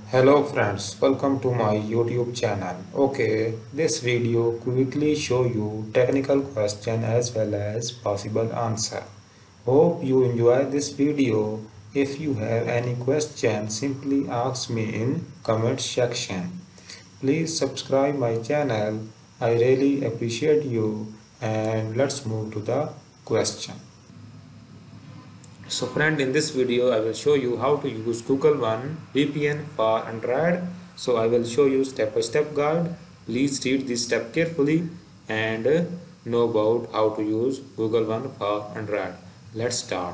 Hello friends, welcome to my YouTube channel. Okay, this video quickly show you technical question as well as possible answer. Hope you enjoy this video. If you have any question, simply ask me in comment section. Please subscribe my channel. I really appreciate you and let's move to the question. So friend, in this video I will show you how to use Google One VPN for Android. So I will show you step by step guide. Please read this step carefully and know about how to use Google One for Android. Let's start.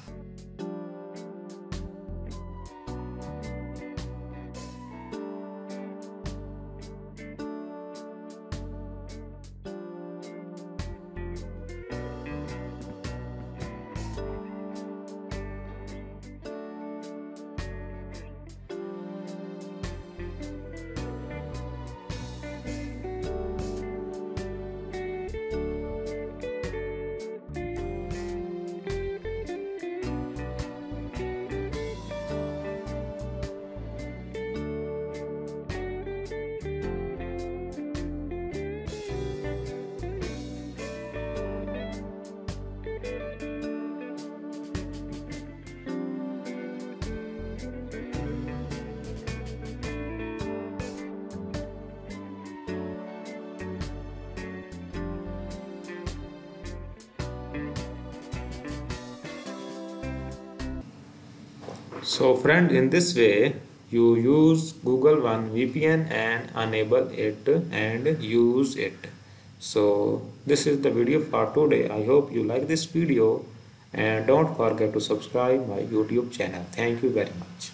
So friend, in this way you use Google One VPN and enable it and use it. So this is the video for today. I hope you like this video and don't forget to subscribe my YouTube channel. Thank you very much.